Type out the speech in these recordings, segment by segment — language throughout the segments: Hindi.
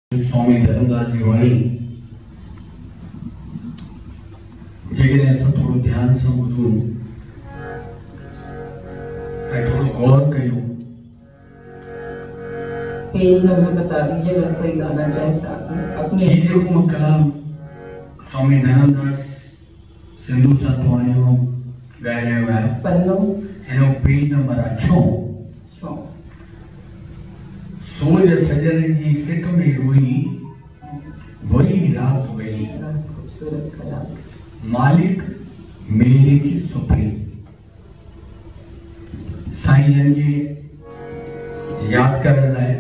स्वामी धर्मदास जी वाणी जेकॾहिं असां थोरो ध्यान सां ॿुधूं ऐं थोरो गौर कयूं। पेज नंबर बता दीजिए अगर कोई गाना चाहे साथ में अपने ये जेको कलाम स्वामी धर्मदास सिंधु सातवाणियों ॻाए रहियो आहे पन्नो हिन पेज नंबर 6 सूरज सजण जी सिक में रोई वही रात वही खूबसूरत कलाम मालिक मेरे जी सुप्री साईं जन जी याद करण लाइ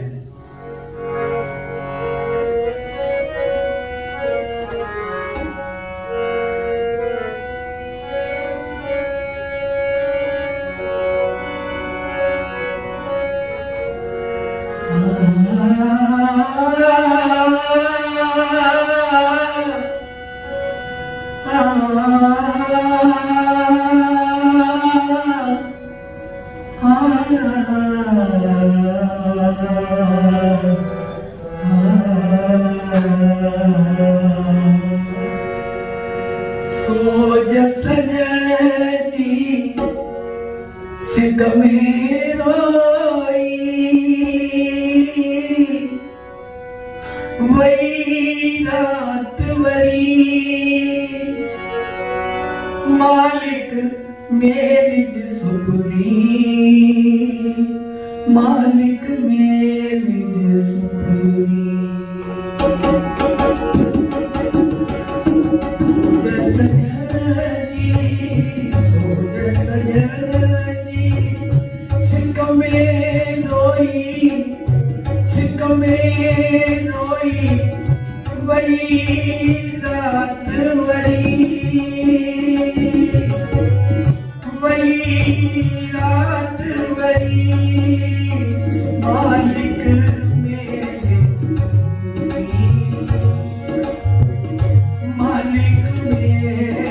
सूरज सजण जी सिक में रोई वही रात वरी मालिक मेरी सुपरी मालिक मेरी सुपरी वही रात वही मालिक मेरे मालिक मेरे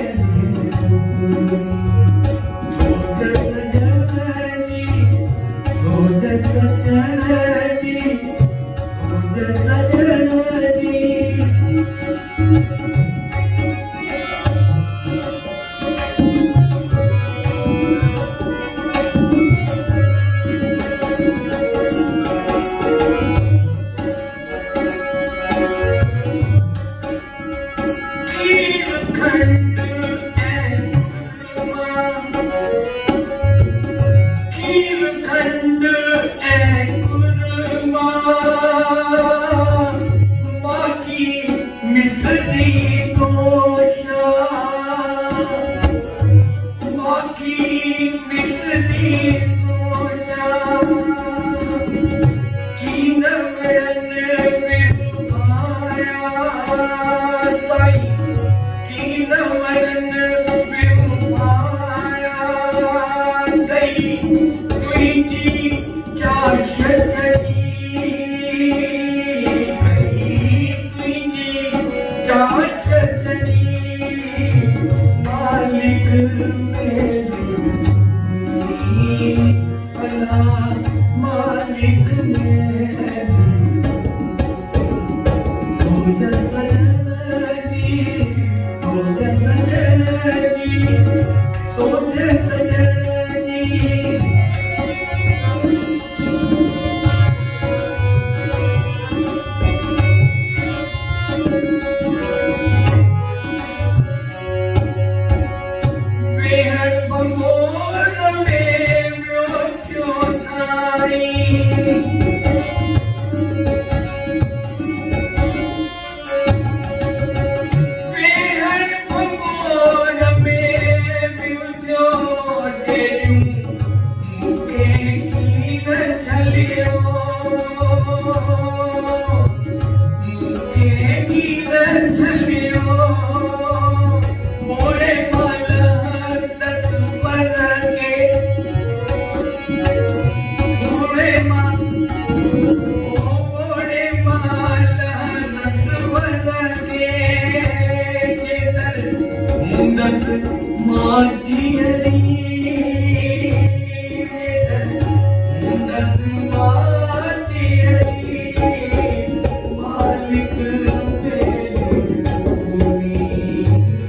मालिक मेरी धुनी,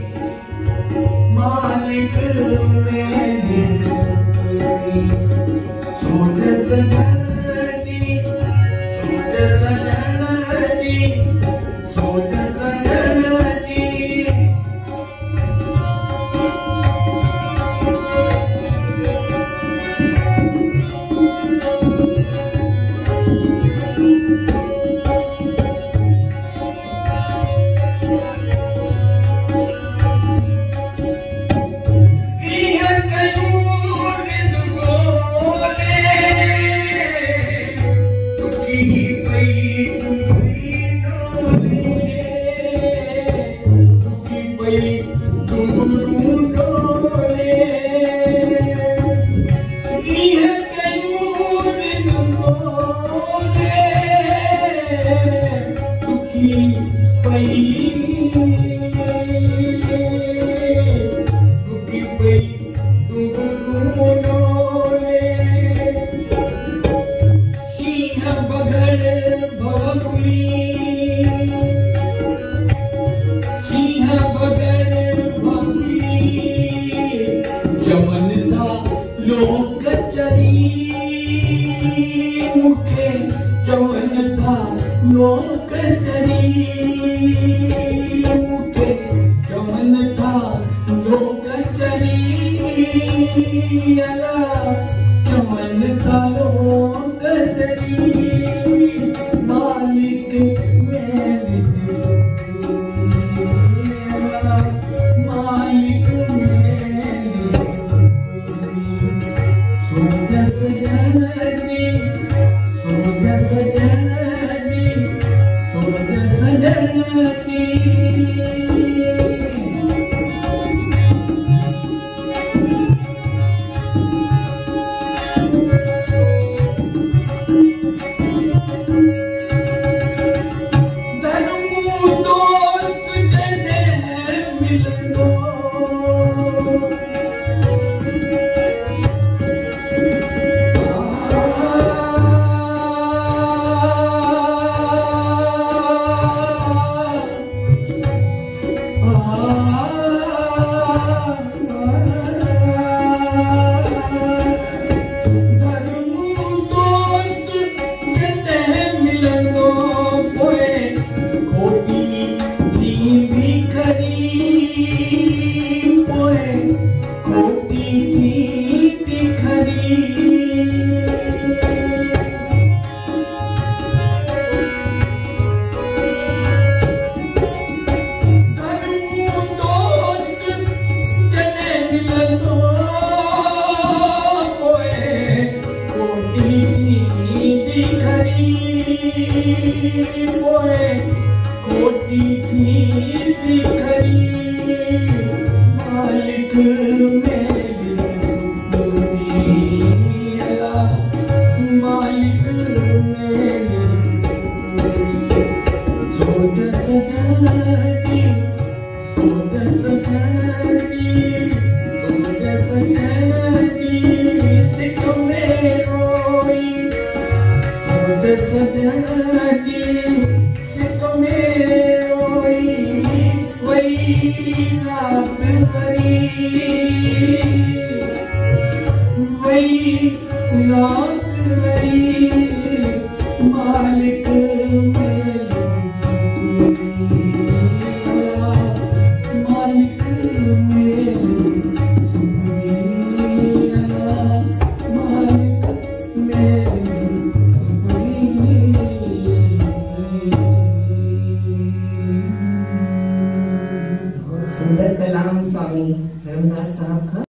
मालिक मेरी धुनी। सोध सजनती, सोध सजनती, सोध सजनती। मुखे चवन था लोक चरी, मुखे चवन था लोक चरी, अला चवन था लोक चरी। मालिक मेरी धुनी, अला मालिक मेरी धुनी। सोध सजनती, सोध सजनती, सोध सजनती। धर्मू दोस्त जने मिलनो, कोटि थी बिखरी। मालिक मेरी धुनी, अला मालिक मेरी धुनी। सोध सजनती, सोध सजनती, सोध सजनती। सिख में रोई सोध सजनती, सिख में रोई वही रात भरी, वही रात भरी। मालिक मेरी धुनी, मालिक मेरी धुनी, मालिक मेरी धुनी। सुंदर कलाम स्वामी धर्मदास साहब का।